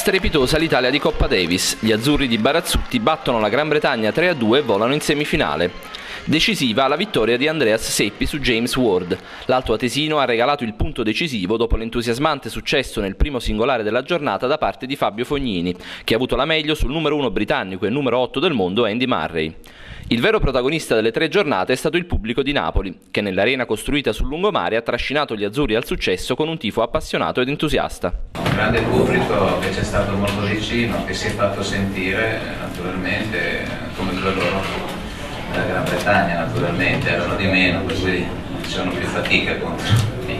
Strepitosa l'Italia di Coppa Davis. Gli azzurri di Barazzutti battono la Gran Bretagna 3-2 e volano in semifinale. Decisiva la vittoria di Andreas Seppi su James Ward. L'Alto Atesino ha regalato il punto decisivo dopo l'entusiasmante successo nel primo singolare della giornata da parte di Fabio Fognini, che ha avuto la meglio sul numero 1 britannico e numero 8 del mondo Andy Murray. Il vero protagonista delle 3 giornate è stato il pubblico di Napoli, che nell'arena costruita sul lungomare ha trascinato gli azzurri al successo con un tifo appassionato ed entusiasta. Un grande pubblico che ci è stato molto vicino, che si è fatto sentire naturalmente come quello della Gran Bretagna, naturalmente erano di meno, per cui facevano più fatica contro i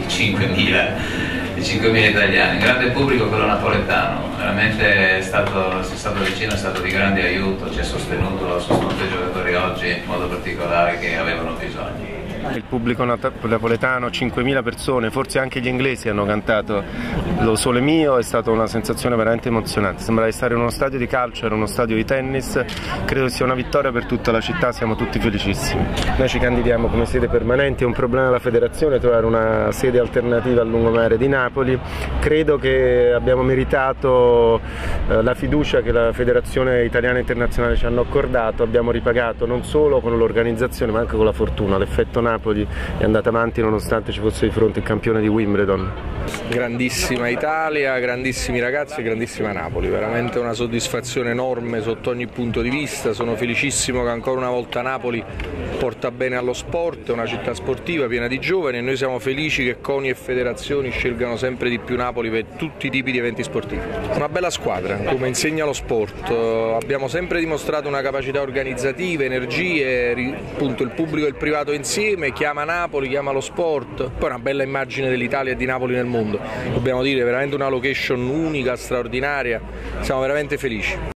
5.000 italiani. Un grande pubblico quello napoletano, veramente si è stato vicino, è stato di grande aiuto, ci ha sostenuto i giocatori oggi in modo particolare che avevano bisogno. Il pubblico napoletano, 5.000 persone, forse anche gli inglesi hanno cantato Lo Sole Mio, è stata una sensazione veramente emozionante, sembrava di stare in uno stadio di calcio, era uno stadio di tennis, credo sia una vittoria per tutta la città, siamo tutti felicissimi. Noi ci candidiamo come sede permanente, è un problema della federazione trovare una sede alternativa al lungomare di Napoli, credo che abbiamo meritato la fiducia che la Federazione Italiana Internazionale ci hanno accordato, abbiamo ripagato non solo con l'organizzazione ma anche con la fortuna, l'effetto Napoli è andata avanti nonostante ci fosse di fronte il campione di Wimbledon. Grandissima Italia, grandissimi ragazzi e grandissima Napoli, veramente una soddisfazione enorme sotto ogni punto di vista, sono felicissimo che ancora una volta Napoli porta bene allo sport, è una città sportiva piena di giovani e noi siamo felici che CONI e federazioni scelgano sempre di più Napoli per tutti i tipi di eventi sportivi. Una bella squadra, come insegna lo sport, abbiamo sempre dimostrato una capacità organizzativa, energie, appunto il pubblico e il privato insieme, chiama Napoli, chiama lo sport, poi una bella immagine dell'Italia e di Napoli nel mondo, dobbiamo dire veramente una location unica, straordinaria, siamo veramente felici.